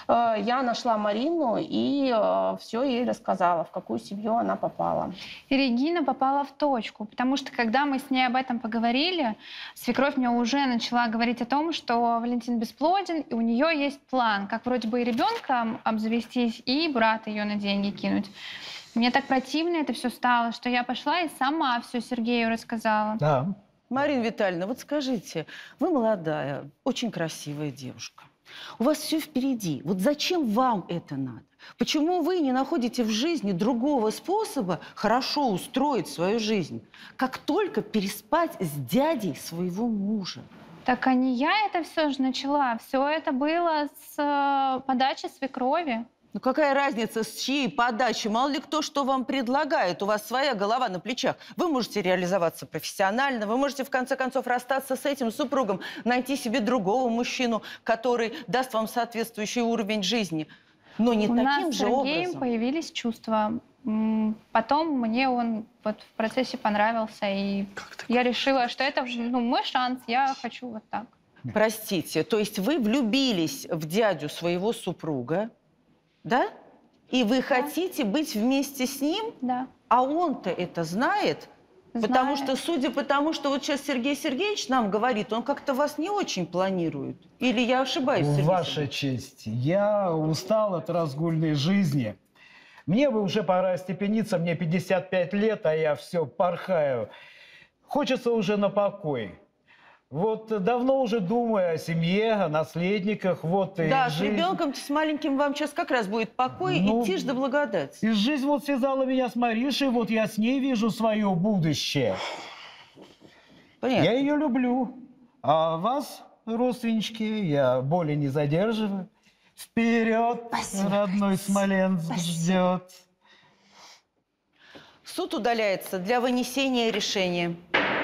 M: Э, Я нашла Марину и все ей рассказала, в какую семью она попала.
K: И Регина попала в точку, потому что когда мы с ней об этом поговорили, свекровь мне уже начала говорить о том, что Валентин бесплоден, и у нее есть план, как вроде бы и ребенком обзавестись, и брата ее на деньги кинуть. Мне так противно это все стало, что я пошла и сама все Сергею рассказала.
N: Да.
D: Марина Витальевна, вот скажите, вы молодая, очень красивая девушка. У вас все впереди. Вот зачем вам это надо? Почему вы не находите в жизни другого способа хорошо устроить свою жизнь, как только переспать с дядей своего мужа?
K: Так а не я это все же начала. Все это было с э, подачи свекрови.
D: Ну какая разница, с чьей подачи? Мало ли кто что вам предлагает. У вас своя голова на плечах. Вы можете реализоваться профессионально, вы можете в конце концов расстаться с этим супругом, найти себе другого мужчину, который даст вам соответствующий уровень жизни. Но не
K: У
D: таким
K: нас с
D: же
K: Сергеем
D: образом.
K: появились чувства. М, Потом мне он вот в процессе понравился, и я решила, что это ну, мой шанс, я хочу вот так.
D: Простите, то есть вы влюбились в дядю своего супруга, да? И вы хотите быть вместе с ним?
K: Да.
D: А он-то это знает? Потому что, судя по тому, что вот сейчас Сергей Сергеевич нам говорит, он как-то вас не очень планирует. Или я ошибаюсь, Сергей
N: Ваша
D: Сергеевич?
N: честь, я устал от разгульной жизни. Мне бы уже пора остепениться, мне пятьдесят пять лет, а я все порхаю. Хочется уже на покой. Вот давно уже думаю о семье, о наследниках. Вот и
D: Да, с
N: жизнь.
D: ребенком с маленьким вам сейчас как раз будет покой
N: Ну,
D: и тишь да благодать.
N: И жизнь вот связала меня с Маришей, вот я с ней вижу свое будущее.
D: Понятно.
N: Я ее люблю. А вас, родственнички, я более не задерживаю. Вперед,
D: Спасибо.
N: родной Смоленск ждет.
D: Суд удаляется для вынесения решения.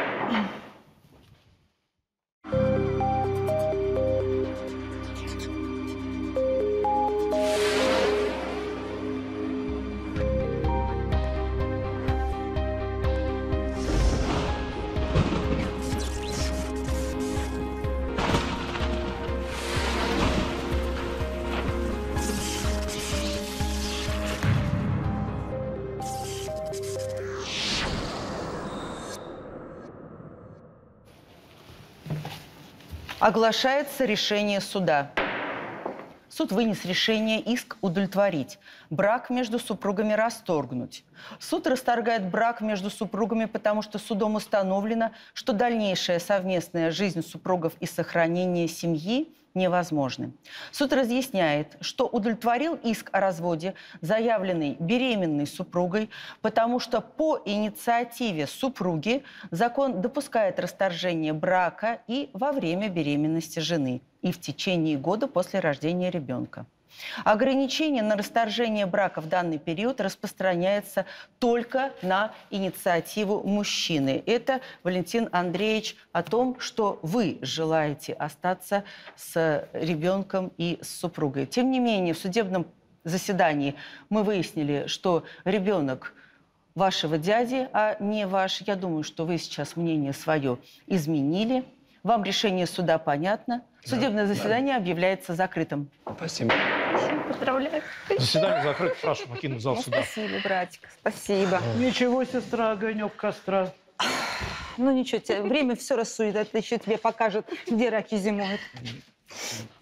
D: Оглашается решение суда. Суд вынес решение иск удовлетворить, брак между супругами расторгнуть. Суд расторгает брак между супругами, потому что судом установлено, что дальнейшая совместная жизнь супругов и сохранение семьи невозможны. Суд разъясняет, что удовлетворил иск о разводе, заявленный беременной супругой, потому что по инициативе супруги закон допускает расторжение брака и во время беременности жены, и в течение года после рождения ребенка. Ограничение на расторжение брака в данный период распространяется только на инициативу мужчины. Это, Валентин Андреевич, о том, что вы желаете остаться с ребенком и с супругой. Тем не менее, в судебном заседании мы выяснили, что ребенок вашего дяди, а не ваш. Я думаю, что вы сейчас мнение свое изменили. Вам решение суда понятно. Судебное
F: Да,
D: заседание объявляется закрытым.
C: Спасибо.
K: Поздравляю.
F: Заседание закрыто. Прошу покинуть зал
L: Ну,
F: суда.
L: спасибо, братик, спасибо.
N: Ничего, сестра, огонек костра.
L: Ну ничего, тебе время все рассудит, это еще тебе покажет, где раки зимуют.